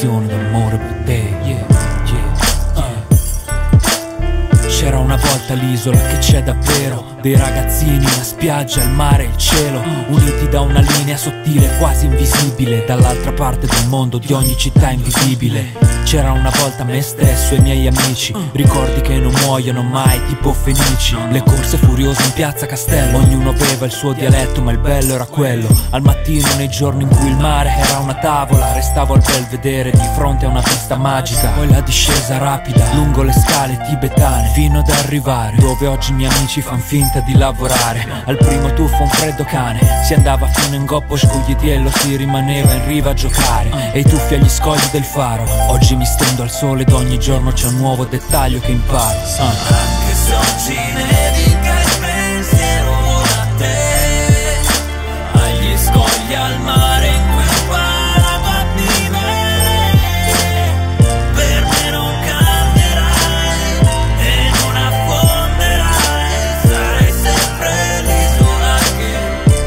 dichiarazione d'amore per te. C'era una volta l'isola che c'è davvero, dei ragazzini, una spiaggia, il mare e il cielo, uniti da una linea sottile quasi invisibile, dall'altra parte del mondo di ogni città invisibile. C'era una volta me stesso e i miei amici, ricordi che non muoiono mai tipo fenici. Le corse furiose in piazza Castello, ognuno aveva il suo dialetto ma il bello era quello. Al mattino nei giorni in cui il mare era una tavola, restavo al belvedere di fronte a una vista magica. Poi la discesa rapida lungo le scale tibetane fino ad arrivare dove oggi i miei amici fan finta di lavorare. Al primo tuffo un freddo cane, si andava fino in goppo scoglietiello, si rimaneva in riva a giocare. E i tuffi agli scogli del faro, oggi mi stendo al sole ed ogni giorno c'è un nuovo dettaglio che imparo. Anche se oggi nevica il pensiero vola a te, agli scogli al mare in cui imparato a vivere. Per me non cambierai e non affonderai, sarai sempre l'isola che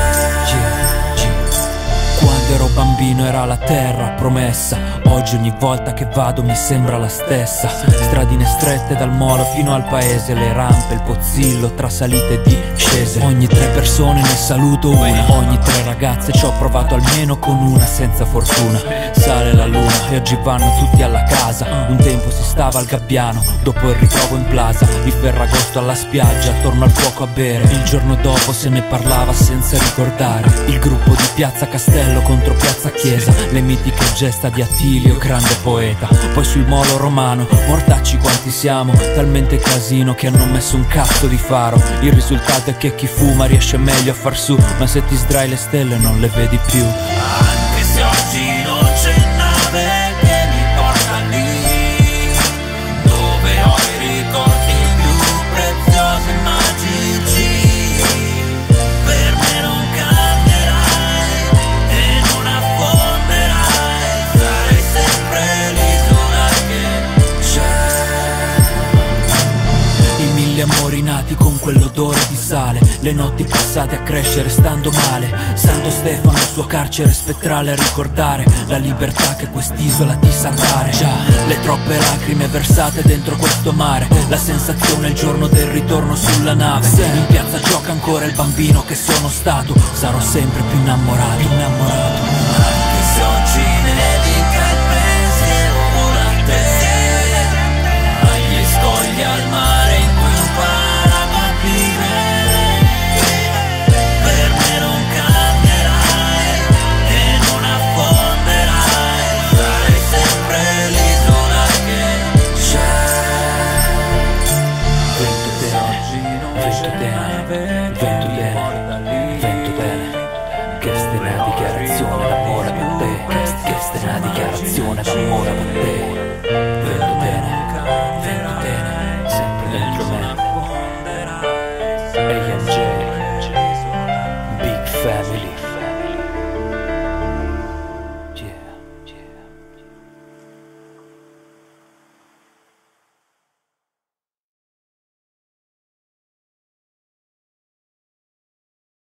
c'è. Quando ero bambino era la terra promessa, oggi ogni volta che vado mi sembra la stessa. Stradine strette dal molo fino al paese, le rampe, il Pozzillo tra salite e discese. Ogni 3 persone ne saluto una, ogni 3 ragazze ci ho provato almeno con una senza fortuna. Sale la luna e oggi vanno tutti alla casa, un tempo si stava al Gabbiano, dopo il ritrovo in plaza, il Ferragosto alla spiaggia, attorno al fuoco a bere. Il giorno dopo se ne parlava senza ricordare il gruppo di piazza Castello contro piazza Chiesa, le mitiche gesta di Attilio, grande poeta. Poi sul molo romano, mortacci quanti siamo, talmente casino che hanno messo un cazzo di faro. Il risultato è che chi fuma riesce meglio a far su, ma se ti sdrai le stelle non le vedi più. Anche se oggi non c'è nave che mi porta lì, dove ho i ricordi più preziosi e magici. Per me non cambierai e non affonderai, sarai sempre l'isola che c'è. I 1000 amori nati con quell'odore di sale, le notti passate a crescere stando male. Santo Stefano, il suo carcere spettrale, a ricordare la libertà che quest'isola ti sa dare. Già, le troppe lacrime versate dentro questo mare, la sensazione il giorno del ritorno sulla nave. Se in piazza gioca ancora il bambino che sono stato, sarò sempre più innamorato, innamorato. Anche se oggi nevica il pensiero vola a te, agli scogli al mare in cui imparato a vivere. Per me non cambierai e non affonderai, sarai sempre l'isola che c'è. Vento bene, vento bene, vento bene. Questa è una dichiarazione d'amore per te, questa è una dichiarazione d'amore per te.